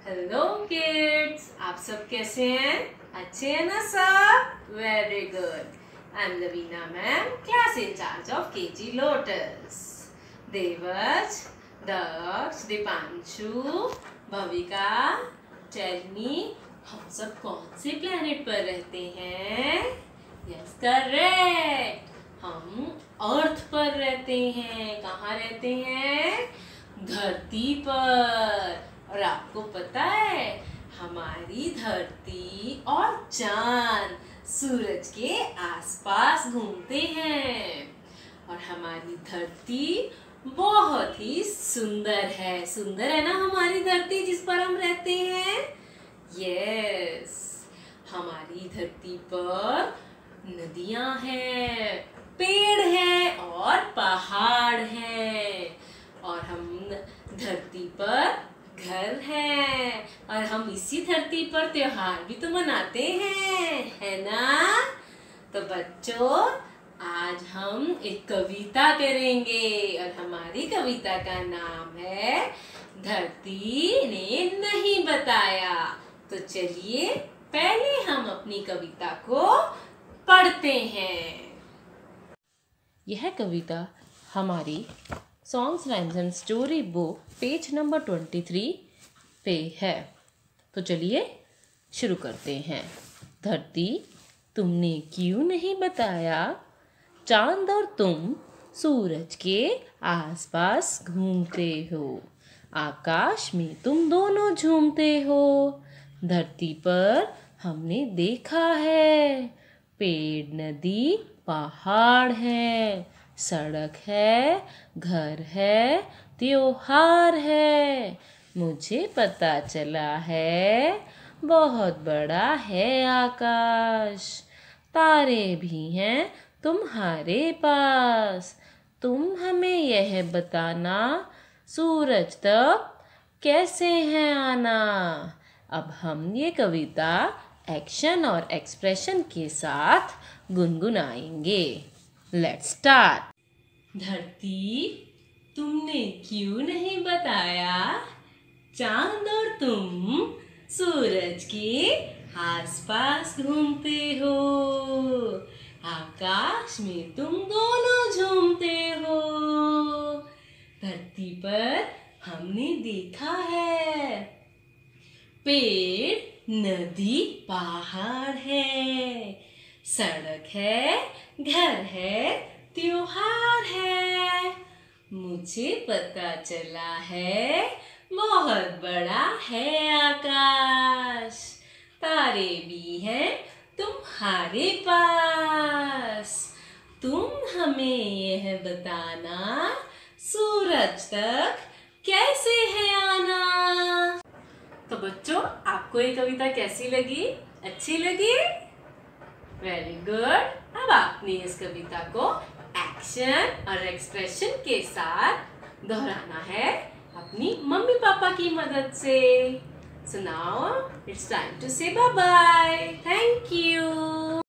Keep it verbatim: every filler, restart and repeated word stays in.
Hello kids, आप सब कैसे हैं? अच्छे हैं ना सब? Very good. I am Lavina ma'am, class incharge of KG Lotus. Devaj, Daksh, Deepanshu, Bhavika, tell me, हम सब कौन से प्लेनेट पर रहते हैं? यस करेक्ट, हम अर्थ पर रहते हैं। कहाँ रहते हैं? धरती पर। और आपको पता है, हमारी धरती और चांद सूरज के आसपास घूमते हैं और हमारी धरती बहुत ही सुंदर है। सुंदर है ना हमारी धरती जिस पर हम रहते हैं? यस, हमारी धरती पर नदियां हैं, पेड़ हैं और पहाड़ हैं और हम धरती पर घर है और हम इसी धरती पर त्योहार भी तो मनाते हैं, है ना? तो बच्चों, आज हम एक कविता करेंगे और हमारी कविता का नाम है धरती ने नहीं बताया। तो चलिए पहले हम अपनी कविता को पढ़ते हैं। यह कविता हमारी songs rhymes and story book page number twenty three पे है। तो चलिए शुरू करते हैं। धरती, तुमने क्यों नहीं बताया? चांद और तुम सूरज के आसपास घूमते हो, आकाश में तुम दोनों झूमते हो। धरती पर हमने देखा है, पेड़, नदी, पहाड़ है, सड़क है, घर है, त्योहार है। मुझे पता चला है, बहुत बड़ा है आकाश। तारे भी हैं तुम्हारे पास। तुम हमें यह बताना, सूरज तक कैसे है आना। अब हम ये कविता एक्शन और एक्सप्रेशन के साथ गुनगुनाएंगे। Let's start. धरती, तुमने क्यों नहीं बताया? चांद और तुम सूरज के आसपास घूमते हो, आकाश में तुम दोनों झूमते हो। धरती पर हमने देखा है, पेड़, नदी, पहाड़ है, सड़क है, घर है, त्योहार है। मुझे पता चला है, बहुत बड़ा है आकाश। तारे भी हैं तुम्हारे पास। तुम हमें यह बताना, सूरज तक कैसे है आना। तो बच्चों, आपको ये कविता कैसी लगी? अच्छी लगी? Very good. अब आपने इस कविता को एक्शन और एक्सप्रेशन के साथ दोहराना है अपनी मम्मी पापा की मदद से। So now it's time to say bye bye. Thank you.